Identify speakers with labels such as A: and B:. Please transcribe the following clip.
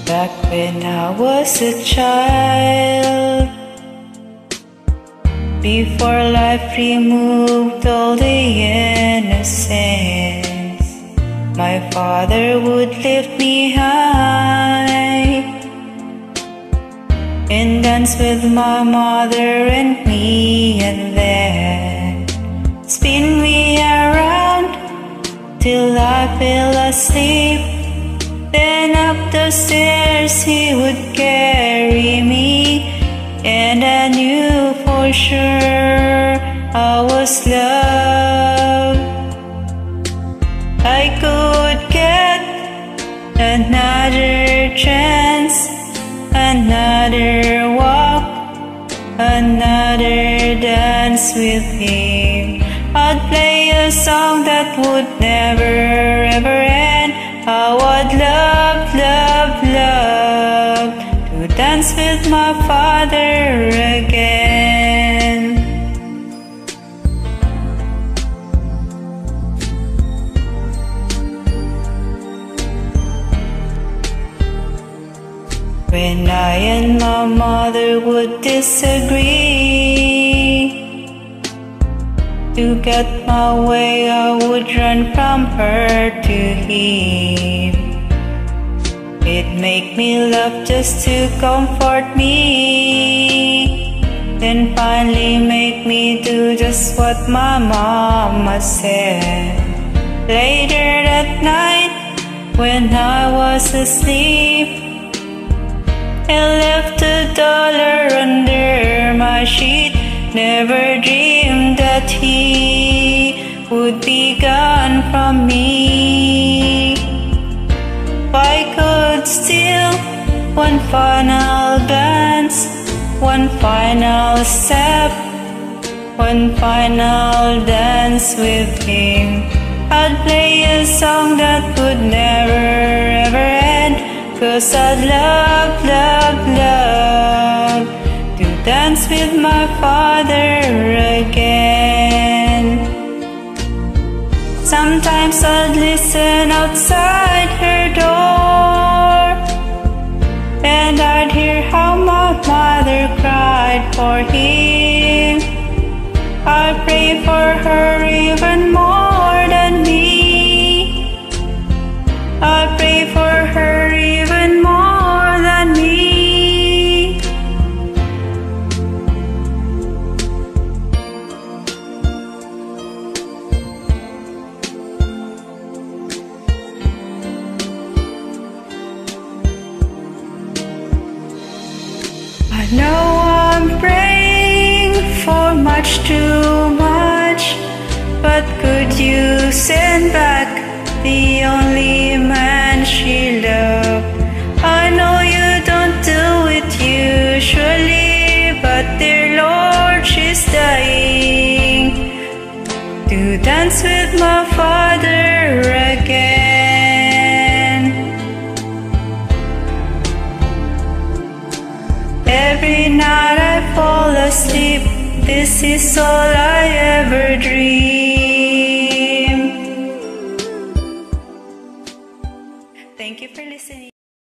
A: Back when I was a child, before life removed all the innocence, my father would lift me high and dance with my mother and me, and then spin me around till I fell asleep. Then up the stairs he would carry me, and I knew for sure I was loved. I could get another chance, another walk, another dance with him. I'd play a song that would never ever end. I would love, love, love to dance with my father again. When I and my mother would disagree, to get my way I would run from her to him. It'd make me laugh just to comfort me, then finally make me do just what my mama said. Later that night, when I was asleep, I left $1 under my sheet. Never dreamed that he would be gone from me. If I could steal one final glance, one final step, one final dance with him, I'd play a song that would never ever end, 'cause I'd love, love, love to dance with my father again. Sometimes I'd listen outside her door, and I'd hear how my mother cried for him. I pray for her even more than me. I pray for her even more than me. I know I'm praying for much too much, but could you send back the only man she loved? I know you don't do it usually, but dear Lord, she's dying to dance with my father again. Every night I fall asleep, this is all I ever dream.